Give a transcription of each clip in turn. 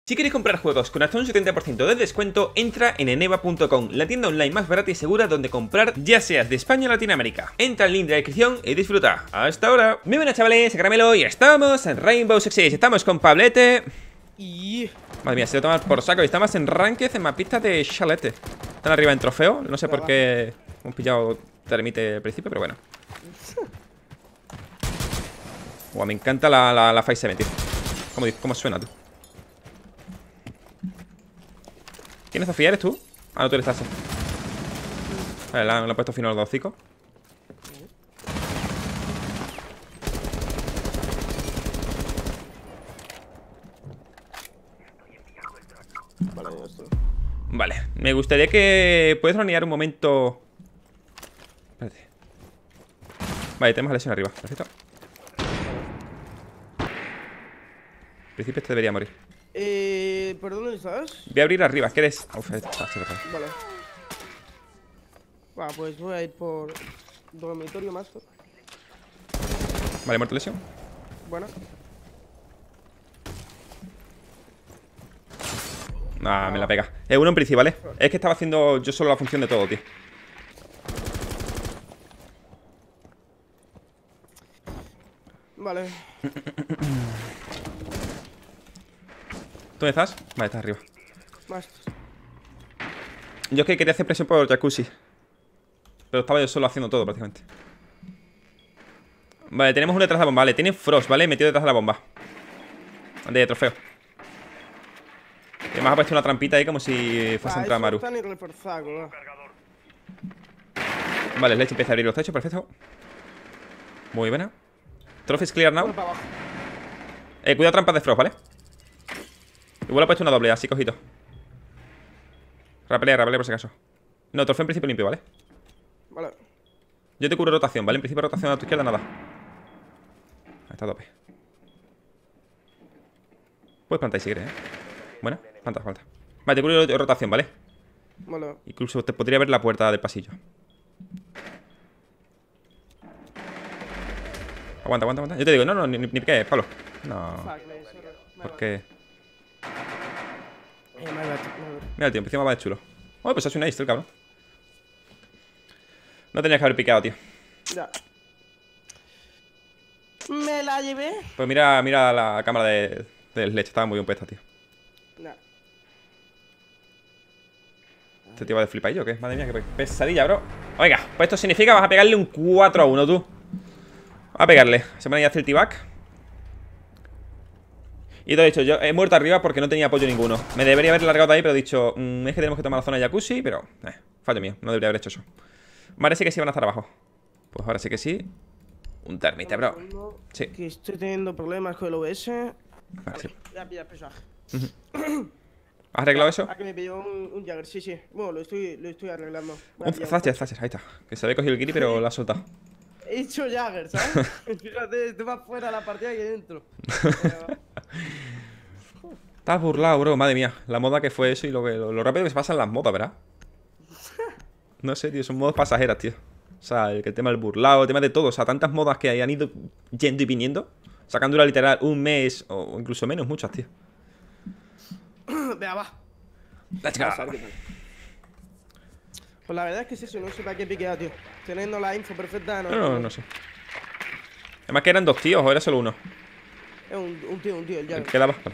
Si quieres comprar juegos con hasta un 70% de descuento, entra en eneba.com, la tienda online más barata y segura donde comprar, ya seas de España o Latinoamérica. Entra al link de la descripción y disfruta. ¡Hasta ahora! Muy buenas, chavales, Caramelo, y estamos en Rainbow Six Siege. Estamos con Pablete. Madre mía, se lo toma por saco. Y estamos en Ranked, en mapistas de Chalete. Están arriba en trofeo. No sé por qué hemos pillado termite al principio, pero bueno. Buah, me encanta la 5-7, tío. ¿Cómo suena, tú? ¿Quién es Sofía? ¿Eres tú? Ah, no, tú eres Tasha. Vale, le he puesto fino a los dos hocicos. Vale, ya estoy. Vale, me gustaría que... ¿Puedes ronear un momento? Espérate. Vale, tenemos a lesión arriba, perfecto. En principio este debería morir. ¿Por dónde estás? Voy a abrir arriba, ¿qué eres? Uf, Vale. Va, pues voy a ir por dormitorio más. Vale, muerto lesión. Bueno. Ah, me la pega. Es uno en principio, ¿vale? Es que estaba haciendo yo solo la función de todo, tío. Vale. ¿Dónde estás? Vale, estás arriba. Más. Yo es que quería hacer presión por jacuzzi, pero estaba yo solo haciendo todo, prácticamente. Vale, tenemos uno detrás de la bomba, vale. Tiene Frost, ¿vale? Metido detrás de la bomba de trofeo. Y además ha puesto una trampita ahí como si fuese a entrar Maru. Vale, Sledge empieza a abrir los techos, perfecto. Muy buena. Trophies clear now. Cuidado trampas de Frost, ¿vale? Igual ha puesto una doble, así cojito. Rapelea por si acaso. No, trofeo en principio limpio, ¿vale? Vale. Yo te cubro rotación, ¿vale? En principio rotación a tu izquierda, nada. Ahí está a tope. Puedes plantar si quieres, ¿eh? Buena, falta. Vale, te cubro rotación, ¿vale? Vale. Incluso te podría ver la puerta del pasillo. Aguanta. Yo te digo, no, ni qué, Pablo. No. ¿Por qué? Mira el tío, encima va de chulo. Oh, pues ha sido una Easter, cabrón. No tenías que haber picado, tío. Ya. Me la llevé. Pues mira la cámara del Sledge. Estaba muy bien puesta, tío. Nah. ¿Este tío va de flipadillo o qué? Madre mía, qué pesadilla, bro. Oiga, pues esto significa vas a pegarle un 4-1, tú. A pegarle. Se me ha ido a hacer el T-back. Y todo dicho, yo he muerto arriba porque no tenía apoyo ninguno. Me debería haber largado de ahí, pero he dicho, es que tenemos que tomar la zona de jacuzzi, pero fallo mío, no debería haber hecho eso. Vale, sí que sí van a estar abajo. Pues ahora sí que sí. Un termite, bro. Sí. Que estoy teniendo problemas con el OBS. Vale, sí. Ya pilla el personaje. ¿Has arreglado eso? Ah, que me pilló un Jagger, sí. Bueno, lo estoy arreglando. Un Thatcher, ahí está. Que se había cogido el Kiri, pero lo ha soltado. He hecho Jagger, ¿sabes? Fíjate, estoy más fuera de la partida que dentro. Estás burlado, bro, madre mía. La moda que fue eso y lo rápido que se pasan las modas, ¿verdad? No sé, tío, son modas pasajeras, tío. O sea, el tema del burlado, el tema de todo. O sea, tantas modas que han ido yendo y viniendo. Sacando una literal un mes o incluso menos, muchas, tío. Venga, va. Let's go. Pues la verdad es que es eso, no sé para qué piquear, tío. Teniendo la info perfecta, No sé. Además que eran dos tíos o era solo uno. Es un tío, el Jagger. Quedaba. Vale.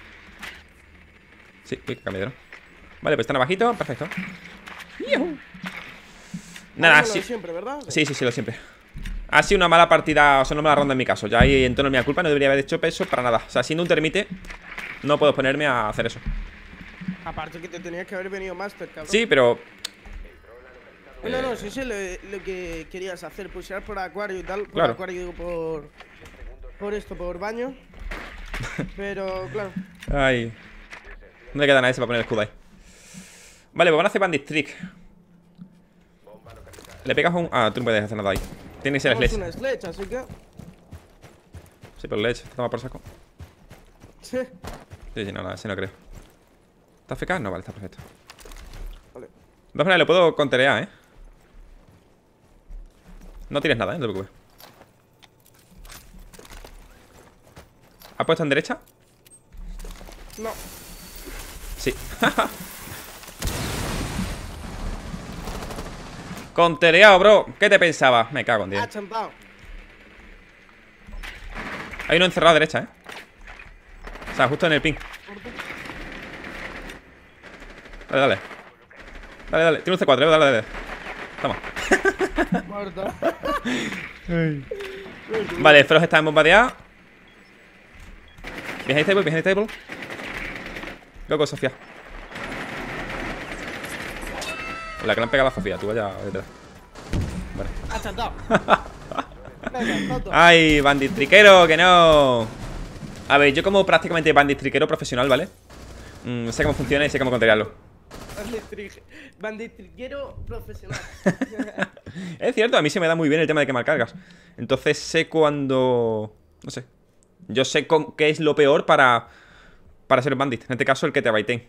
Sí, uy, cambiadero. Vale, pues están abajito, perfecto. ¡Yuhu! Nada, sí. Siempre, ¿verdad? Sí, lo siempre. Ha sido una mala partida, o sea, una mala ronda en mi caso. Ya ahí en tono mi culpa, no debería haber hecho peso para nada. O sea, siendo un termite, no puedo ponerme a hacer eso. Aparte que te tenías que haber venido Master, cabrón. Sí, pero... No, sí sé lo que querías hacer, pushear por acuario y tal. Por claro. Acuario digo por baño. Pero, claro. Ay. No le queda nada ese para poner el escudo ahí. Vale, pues van a hacer Bandit Trick. Le pegas un... Ah, tú no puedes hacer nada ahí. Tiene que ser Sledge. Es una Sledge, así que... Sí, pero Sledge, te toma por saco. Sí. Sí, no, ese no creo. ¿Está FK? No, vale, está perfecto. Vale. De todas maneras, lo puedo conterear, No tires nada, no te preocupes. ¿Ha puesto en derecha? No. Sí. Contereado, bro. ¿Qué te pensabas? Me cago en Dios. Achampado. Hay uno encerrado a derecha, O sea, justo en el ping. Dale, dale. Dale, dale. Tiene un C4, dale, dale. Toma. Muerto. Vale, el Frost está en bombardeado. Behind table, behind table. Loco, Sofía. La que le han pegado a Sofía, tú vaya detrás. Vale. Achampado. Ay, bandit triquero, que no. A ver, yo como prácticamente bandit triquero profesional, ¿vale? Sé cómo funciona y sé cómo controlarlo. Banditriquero profesional. Es cierto, a mí se me da muy bien el tema de quemar cargas. Entonces sé cuando... No sé. Yo sé qué es lo peor para ser bandit. En este caso, el que te baiteen.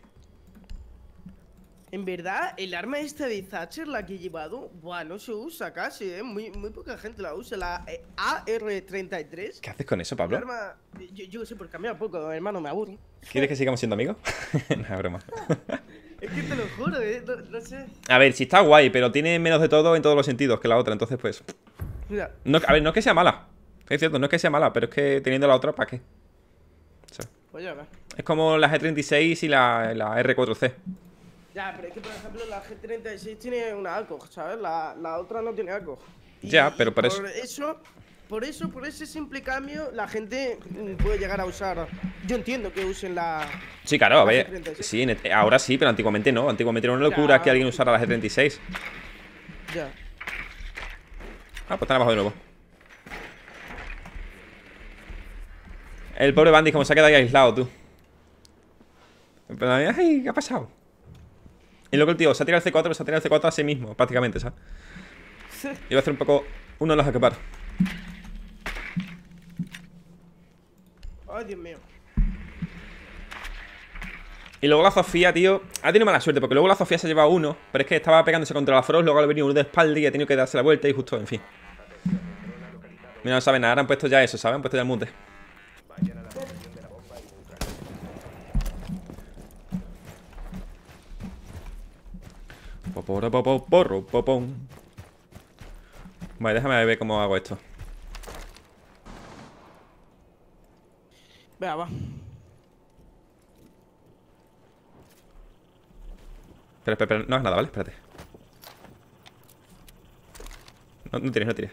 En verdad, el arma esta de Thatcher, la que he llevado, buah, no se usa casi, muy poca gente la usa. La AR-33. ¿Qué haces con eso, Pablo? Arma, yo sé por cambiar poco, hermano, me aburro. ¿Quieres que sigamos siendo amigos? No, es broma. Es que te lo juro, no sé. A ver, si está guay, pero tiene menos de todo en todos los sentidos que la otra. Entonces, pues... Mira. No, a ver, no es que sea mala. Es cierto, no es que sea mala, pero es que teniendo la otra, ¿para qué? O sea, Pues ya ves. es como la G36 y la R4C. Ya, pero es que, por ejemplo, la G36 tiene una ACOG, ¿sabes? La otra no tiene ACOG. Ya, pero por eso... Por ese simple cambio, la gente puede llegar a usar... Yo entiendo que usen la... Sí, claro, a la ver. G36. Sí, ahora sí, pero antiguamente no. Antiguamente era una locura que alguien usara la G36. Ya. Ah, pues están abajo de nuevo. El pobre Bandit como se ha quedado ahí aislado, tú. Pero, ay, ¿qué ha pasado? Y luego el tío se ha tirado el C4, pero se ha tirado el C4 a sí mismo, prácticamente, ¿sabes? Iba a hacer un poco uno de los acaparos. Ay, Dios mío. Y luego la Sofía, tío, ha tenido mala suerte, porque luego la Sofía se ha llevado uno, pero es que estaba pegándose contra la Frost, luego le ha venido uno de espalda y ha tenido que darse la vuelta y justo, en fin. Mira, no saben nada, ahora han puesto ya eso, ¿saben? Han puesto ya el mute. Vale, déjame ver cómo hago esto. Venga, va. Espera, no hagas nada, ¿vale? Espérate. No tires, no tires.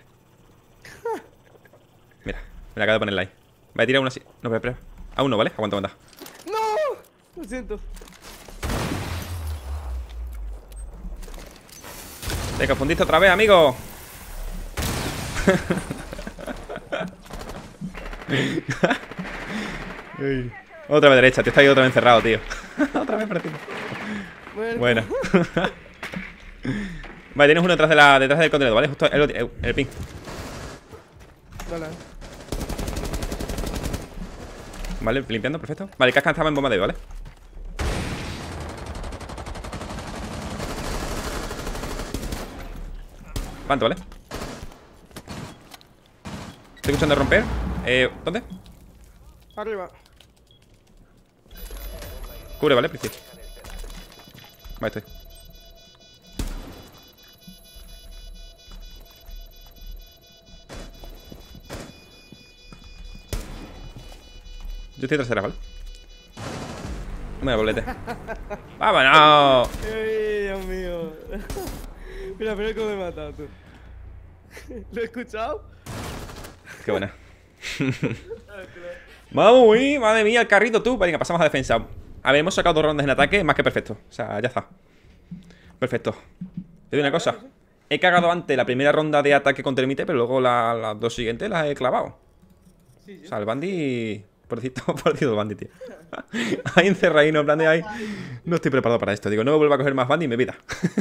Mira, me la acabo de poner ahí. Voy a tirar una así. No, espera. A uno, ¿vale? Aguanta. ¡No! Lo siento. Te confundiste otra vez, amigo. Otra vez derecha, te está ahí otra vez encerrado, tío. Otra vez para ti. Bueno. Vale, tienes uno detrás del contenedor, ¿vale? Justo el ping. Dale. Vale, limpiando, perfecto. Vale, el casca estaba en bombardeo, ¿vale? ¿Cuánto, vale? Estoy escuchando romper. ¿Dónde? Arriba. Cubre, ¿vale? Principio. Vale, estoy. Yo estoy trasera, ¿vale? Bueno, bolete. ¡Vámonos! ¡Ay, Dios mío! Mira cómo me he matado, tú. ¿Lo he escuchado? Qué buena. Vamos, uy, madre mía, el carrito, tú. Venga, pasamos a defensa. A ver, hemos sacado 2 rondas en ataque, más que perfecto. O sea, ya está. Perfecto. Te digo una cosa. He cagado antes la primera ronda de ataque con termite, pero luego las 2 siguientes las he clavado. Sí. O sea, el Bandy... Pobrecito el Bandy, tío. Ahí encerradino, en plan de ahí. No estoy preparado para esto. Digo, no me vuelvo a coger más Bandy en mi vida.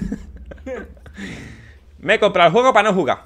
Me he comprado el juego para no jugar.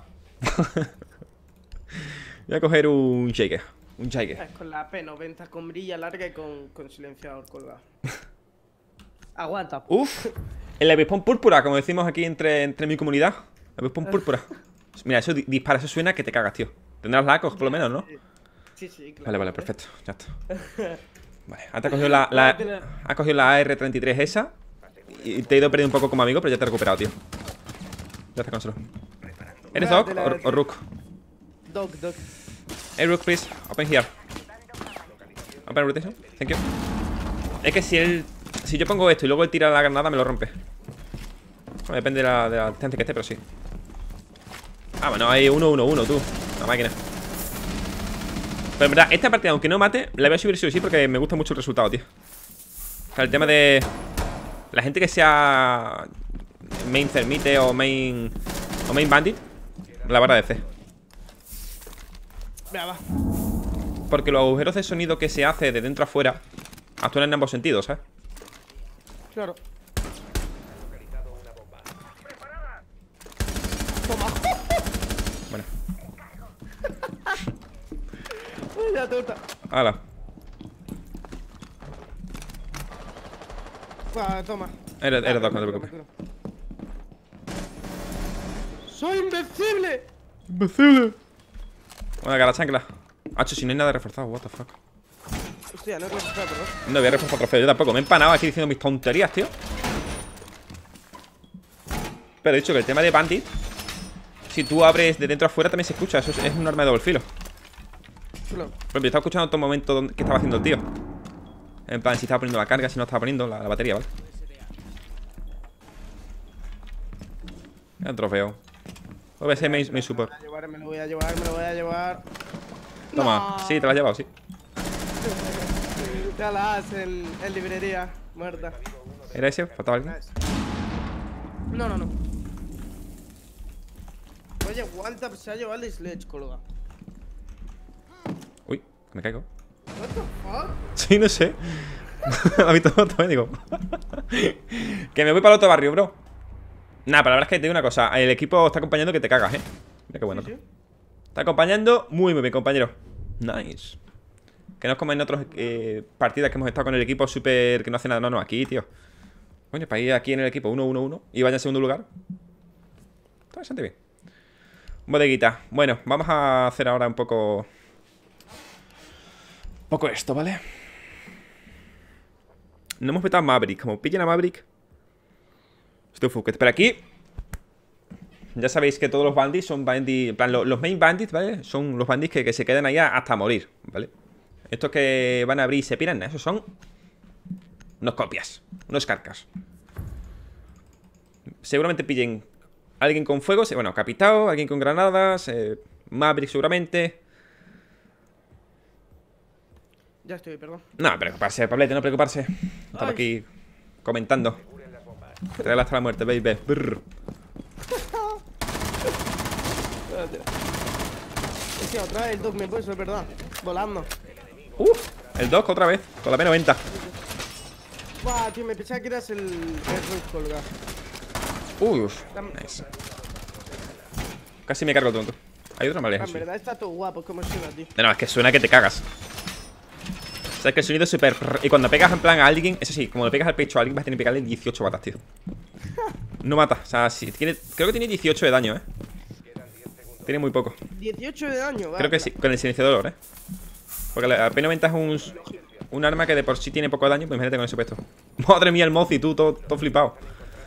Voy a coger un Shaker. Un Shaker. Con la P90 con brilla larga y con silenciador colgado. Aguanta. Uf. El avispón púrpura, como decimos aquí entre mi comunidad. El avispón púrpura. Mira, eso dispara, eso suena que te cagas, tío. Tendrás la ACOG por lo menos, ¿no? Sí, claro. Vale, perfecto. Ya está. Vale, antes has cogido la AR-33 esa. Y te he ido perdiendo un poco como amigo, pero ya te he recuperado, tío. Gracias, Consuelo. ¿Eres Doc o Rook? Doc. Hey, Rook, please. Open here. Open rotation. Thank you. Es que si yo pongo esto y luego él tira la granada, me lo rompe. Bueno, depende de la distancia que esté, pero sí. Ah, bueno, hay 1-1-1, tú. La máquina. Pero en verdad, esta partida, aunque no mate, la voy a subir sí o sí porque me gusta mucho el resultado, tío. O sea, el tema de la gente que sea main Thermite o main bandit, la barra de C. Venga, va. Porque los agujeros de sonido que se hace de dentro a fuera actúan en ambos sentidos, ¿sabes? Claro. Toma. Bueno. Ya torta. Hala. Toma. Eres Doc, no te preocupes. ¡Soy invencible! ¡Imbécil! Bueno, cara chancla. Hacho, si no hay nada reforzado, what the fuck. Hostia, no he reforzado, perdón. No voy a reforzar trofeo, yo tampoco. Me he empanado aquí diciendo mis tonterías, tío. Pero he dicho que el tema de bandit, si tú abres de dentro a fuera, también se escucha. Eso es un arma de doble filo. Claro. Por ejemplo, yo estaba escuchando en todo momento qué estaba haciendo el tío. En plan, si estaba poniendo la carga, si no estaba poniendo la batería, ¿vale? El trofeo. OBS main support. Me lo voy a llevar. Toma, No. sí, te lo has llevado, sí. Ya la has en librería, muerta. ¿Era ese? ¿Faltaba alguien? No. Oye, Walter se ha llevado el sledge, colega. Uy, me caigo. What the fuck? Sí, no sé. A mí todo me digo. Que me voy para el otro barrio, bro. Nah, pero la verdad es que te digo una cosa. El equipo está acompañando que te cagas, Mira qué bueno. Sí. Está acompañando muy bien, compañero. Nice. Que no es como en otras partidas que hemos estado con el equipo súper... que no hace nada. No, aquí, tío. Coño, para ir aquí en el equipo 1-1-1 y vaya en segundo lugar. Está bastante bien. Bodeguita. Bueno, vamos a hacer ahora un poco esto, ¿vale? No hemos petado a Maverick. Como pillen a Maverick, estoy fucket. Pero aquí ya sabéis que todos los bandits son bandits. En plan, los main bandits, ¿vale? Son los bandits que se quedan allá hasta morir, ¿vale? Estos que van a abrir y se piran, esos son unos copias, unos carcas. Seguramente pillen a alguien con fuego, bueno, capitao, alguien con granadas, Maverick seguramente. Ya estoy, perdón. No, preocuparse, Pablete, no preocuparse. Estaba aquí comentando. Traerla hasta la muerte, baby. Brr. Es que otra vez el Doc me puso, es verdad. Volando. El Doc otra vez, con la P90. Buah, tío, me pensaba que eras el Ruth colgado. Nice. Casi me cargo el tonto. Hay otro mal. En verdad está todo guapo, como suena, tío. No, es que suena que te cagas. O sea, es que el sonido es súper... Y cuando pegas en plan a alguien, eso sí, como le pegas al pecho a alguien, vas a tener que pegarle 18 batas, tío. No mata, o sea, sí, creo que tiene 18 de daño, Tiene muy poco. 18 de daño, vale. Creo que sí, con el silenciador, Porque la P90 es un arma que de por sí tiene poco daño, pues imagínate con ese puesto. Madre mía, el Mozi, tú, todo flipado.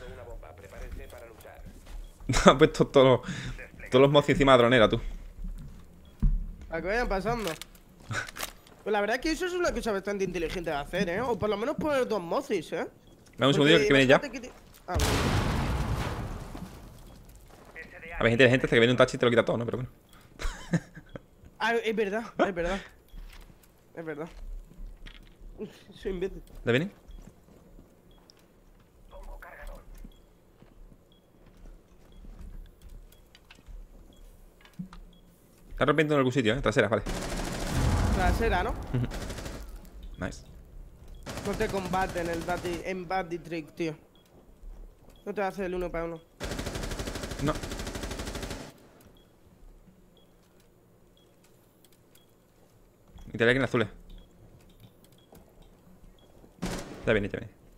Ha puesto todos los Mozi encima de la dronera, tú. Para que vayan pasando. Pues la verdad es que eso es una cosa bastante inteligente de hacer, O por lo menos poner dos Mozis, Dame un segundillo que viene ya. Ah, bueno. A ver, es inteligente hasta que viene un tachi y te lo quita todo, ¿no? Pero bueno. Ah, es verdad. Es verdad. Soy imbécil. ¿De viene? Está rompiendo en algún sitio, Trasera, vale. Trasera, ¿no? Nice. No te combate en Bandit Trick, tío. No te va a hacer el 1 para 1. No. Y te ve aquí en azules. Ya viene.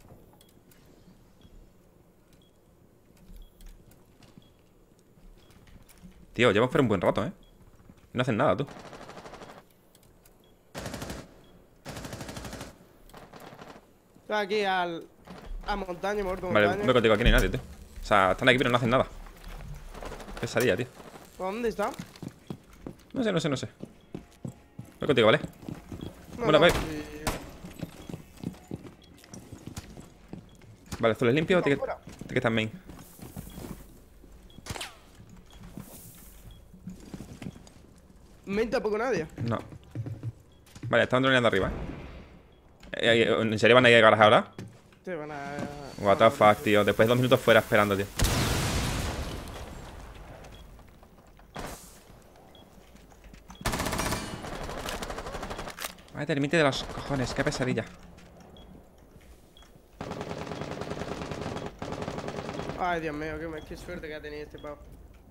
Tío, llevamos fuera un buen rato, No hacen nada, tú. Estoy aquí a montaña, muerto Vale, montaña. voy contigo, aquí no hay nadie, tío. O sea, están aquí pero no hacen nada. Pesadilla, tío. ¿Dónde está? No sé. Voy contigo, ¿vale? No, Bueno, voy. sí. Vale, azul es limpio, Está tiene fuera. que estar main. Me tampoco nadie. No. Vale, están droneando arriba, ¿En serio van a llegar ahora? Te van a... What the fuck, tío. Después de 2 minutos fuera esperando, tío. Vaya, termite de los cojones, qué pesadilla. Ay, Dios mío, qué suerte que ha tenido este pavo.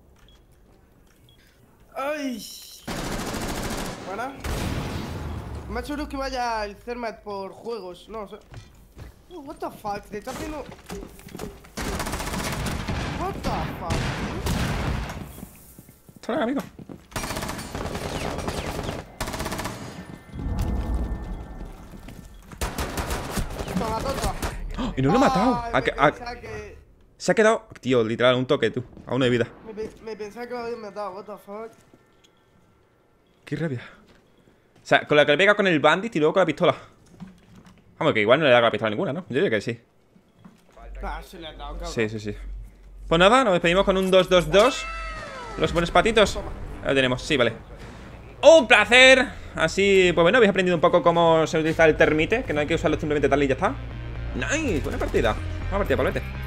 Ay. Bueno. Más seguro que vaya el Zermatt por juegos, no sé. Oh, what the fuck, te está haciendo... What the fuck, tío? Hasta luego, amigo. Toma, tonta. ¡Oh! Y no lo he matado. Ay, Se ha quedado, tío, literal, un toque, tú. A uno de vida. me pensaba que lo habían matado, what the fuck. Qué rabia. O sea, con la que le pega con el bandit y luego con la pistola. Vamos, que igual no le da con la pistola ninguna, ¿no? Yo diría que sí. Ah, se le ha dado, cabrón. Sí. Pues nada, nos despedimos con un 2-2-2. Los buenos patitos. Ahí lo tenemos, sí, vale. ¡Un placer! Así, pues bueno, habéis aprendido un poco cómo se utiliza el termite. Que no hay que usarlo simplemente tal y ya está. Nice, buena partida. Buena partida, Pablete.